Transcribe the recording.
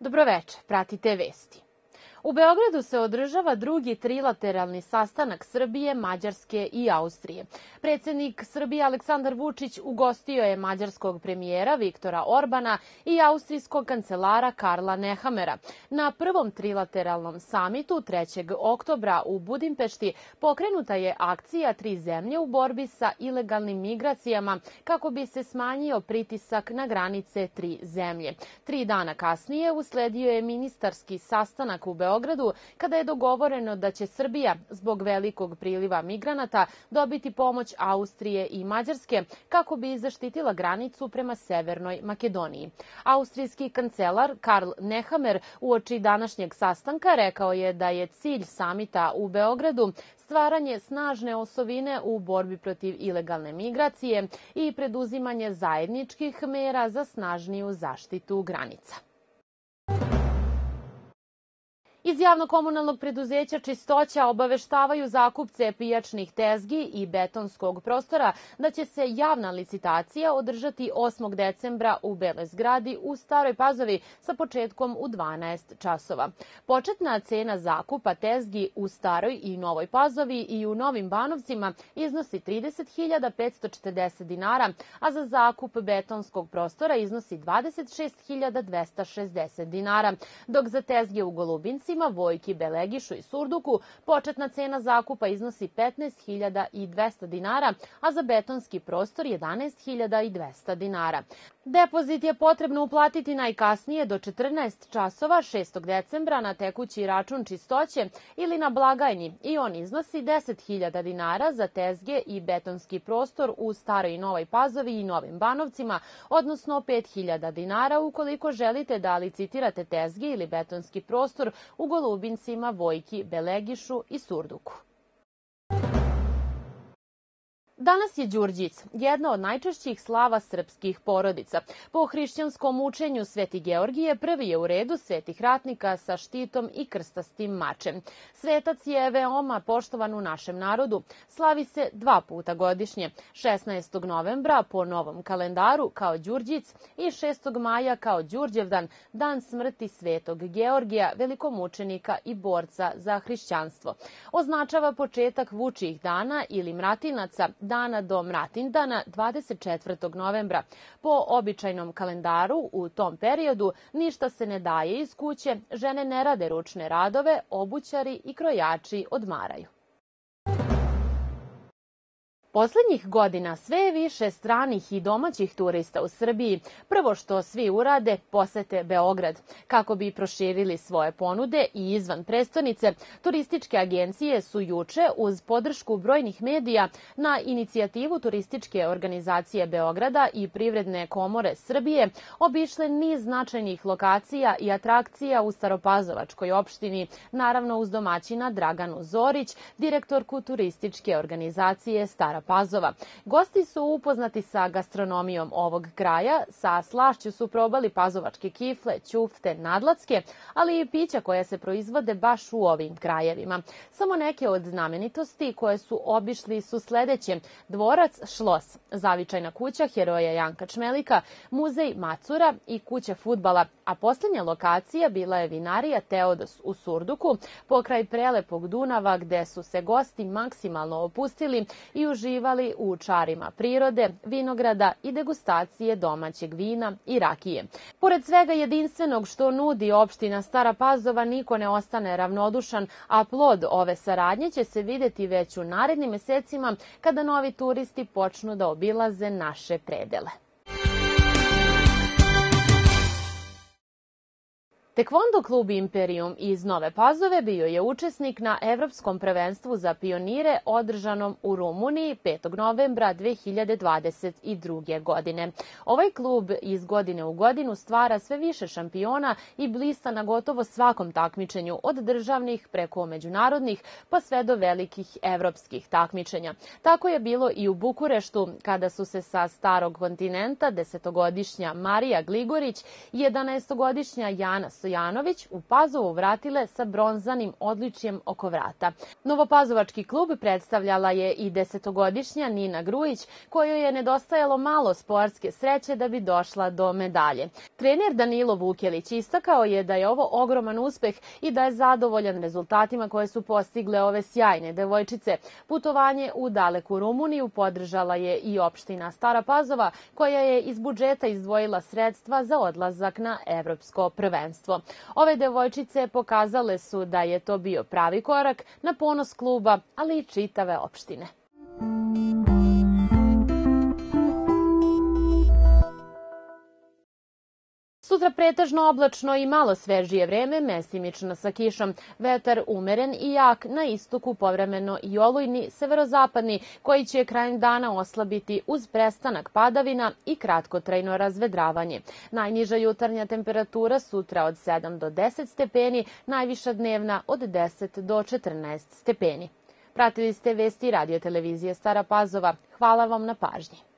Dobroveče, pratite vesti. U Beogradu se održava drugi trilateralni sastanak Srbije, Mađarske i Austrije. Predsednik Srbije Aleksandar Vučić ugostio je mađarskog premijera Viktora Orbana i austrijskog kancelara Karla Nehamera. Na prvom trilateralnom samitu 3. oktobra u Budimpešti pokrenuta je akcija tri zemlje u borbi sa ilegalnim migracijama kako bi se smanjio pritisak na granice tri zemlje. 3 dana kasnije usledio je ministarski sastanak u Beogradu kada je dogovoreno da će Srbija zbog velikog priliva migranata dobiti pomoć Austrije i Mađarske kako bi zaštitila granicu prema Severnoj Makedoniji. Austrijski kancelar Karl Nehammer uoči današnjeg sastanka rekao je da je cilj samita u Beogradu stvaranje snažne osovine u borbi protiv ilegalne migracije i preduzimanje zajedničkih mera za snažniju zaštitu granica. Iz javno-komunalnog preduzeća Čistoća obaveštavaju zakupce pijačnih tezgi i betonskog prostora da će se javna licitacija održati 8. decembra u Beloj zgradi u Staroj Pazovi sa početkom u 12 časova. Početna cena zakupa tezgi u Staroj i Novoj Pazovi i u Novim Banovcima iznosi 30.540 dinara, a za zakup betonskog prostora iznosi 26.260 dinara, dok za tezge u Golubincima, Vojki, Belegišu i Surduku početna cena zakupa iznosi 15.200 dinara, a za betonski prostor 11.200 dinara. Depozit je potrebno uplatiti najkasnije do 14 časova 6. decembra na tekući račun Čistoće ili na blagajni i on iznosi 10.000 dinara za tezge i betonski prostor u Staroj i Novoj Pazovi i Novim Banovcima, odnosno 5.000 dinara ukoliko želite da licitirate tezge ili betonski prostor u Golubincima, Vojki, Belegišu i Surduku. Danas je Đurđic, jedna od najčešćih slava srpskih porodica. Po hrišćanskom učenju Sveti Georgije prvi je u redu svetih ratnika sa štitom i krstastim mačem. Svetac je veoma poštovan u našem narodu. Slavi se 2 puta godišnje, 16. novembra po novom kalendaru kao Đurđic i 6. maja kao Đurđevdan, dan smrti Svetog Georgija, velikomučenika i borca za hrišćanstvo. Označava početak vučijih dana ili mratinaca, dana do Mratindana 24. novembra. Po običajnom kalendaru u tom periodu ništa se ne daje iz kuće, žene ne rade ručne radove, obućari i krojači odmaraju. Poslednjih godina sve je više stranih i domaćih turista u Srbiji. Prvo što svi urade, posete Beograd. Kako bi proširili svoje ponude i izvan prestonice, turističke agencije su juče uz podršku brojnih medija na inicijativu Turističke organizacije Beograda i Privredne komore Srbije obišle niz značajnih lokacija i atrakcija u Staropazovačkoj opštini, naravno uz domaćina Draganu Zorić, direktorku Turističke organizacije Stara Pazova. Gosti su upoznati sa gastronomijom ovog kraja, sa slašću su probali pazovačke kifle, ćufte, nadlacke, ali i pića koja se proizvode baš u ovim krajevima. Samo neke od znamenitosti koje su obišli su sledeće: dvorac Šlos, zavičajna kuća heroja Janka Čmelika, muzej Macura i kuća fudbala, a poslednja lokacija bila je vinarija Teodos u Surduku, pokraj prelepog Dunava gde su se gosti maksimalno opustili i uživali u čarima prirode, vinograda i degustacije domaćeg vina i rakije. Pored svega jedinstvenog što nudi opština Stara Pazova, niko ne ostane ravnodušan, a plod ove saradnje će se videti već u narednim mesecima kada novi turisti počnu da obilaze naše predele. Tekvondo klub Imperium iz Nove Pazove bio je učesnik na Evropskom prvenstvu za pionire održanom u Rumuniji 5. novembra 2022. godine. Ovaj klub iz godine u godinu stvara sve više šampiona i blista na gotovo svakom takmičenju, od državnih preko međunarodnih pa sve do velikih evropskih takmičenja. Tako je bilo i u Bukureštu kada su se sa starog kontinenta 10-godišnja Marija Gligorić i 11-godišnja Jana Stojanović Stojanović u Pazovu vratile sa bronzanim odličjem oko vrata. Novopazovački klub predstavljala je i 10-godišnja Nina Grujić, kojoj je nedostajalo malo sportske sreće da bi došla do medalje. Trener Danilo Vukelić istakao je da je ovo ogroman uspeh i da je zadovoljan rezultatima koje su postigle ove sjajne devojčice. Putovanje u daleku Rumuniju podržala je i opština Stara Pazova, koja je iz budžeta izdvojila sredstva za odlazak na evropsko prvenstvo. Ove devojčice pokazale su da je to bio pravi korak na ponos kluba, ali i čitave opštine. Sutra pretežno oblačno i malo svežije vreme, mestimično sa kišom. Vetar umeren i jak, na istoku povremeno i olujni, severozapadni, koji će krajem dana oslabiti uz prestanak padavina i kratkotrajno razvedravanje. Najniža jutarnja temperatura sutra od 7 do 10 stepeni, najviša dnevna od 10 do 14 stepeni. Pratili ste vesti Radio televizije Stara Pazova. Hvala vam na pažnji.